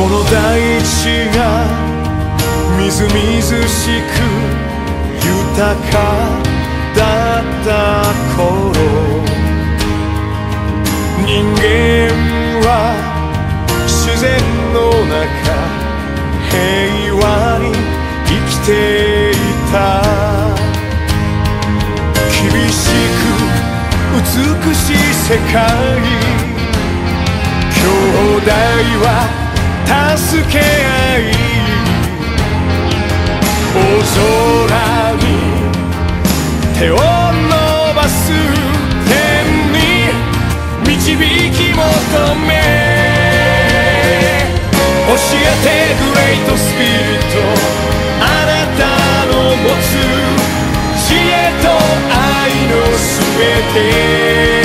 の大地がみずみずしく豊かだった頃、人間は自然の中平和に生きていた。厳しく美しい世界、兄弟は助け合い、大空に手を伸ばす天に導き求め、教えてグレートスピリット、あなたの持つ知恵と愛のすべて、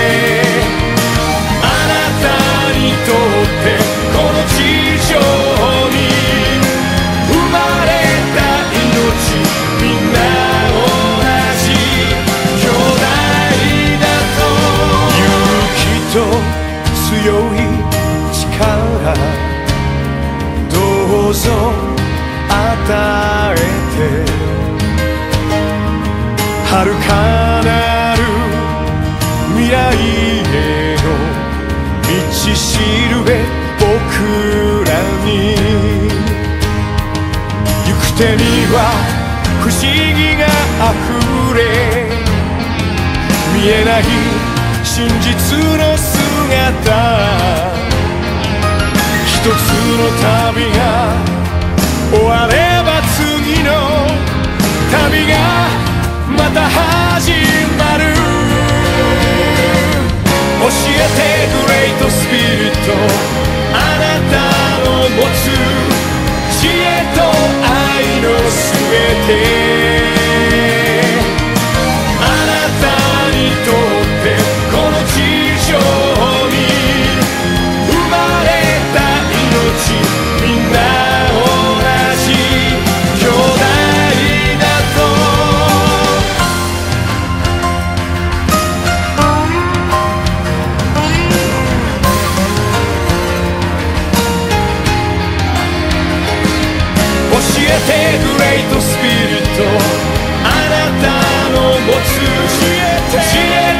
あなたにとってこの地上に生まれた命、みんな同じ兄弟だと。勇気と強い力、どうぞ与えて、遥かなる未来への道しるべ、僕らに。行く手には不思議があふれ、見えない真実の姿、一つの旅が終われば次の旅がまた始まる。教えてグレートスピリット、あなたの持つ知恵と愛のすべて、あなたにとってこの地上に生まれた命、みんな同じ兄弟だと。教えてグレートスピリット、あなたの持つ知恵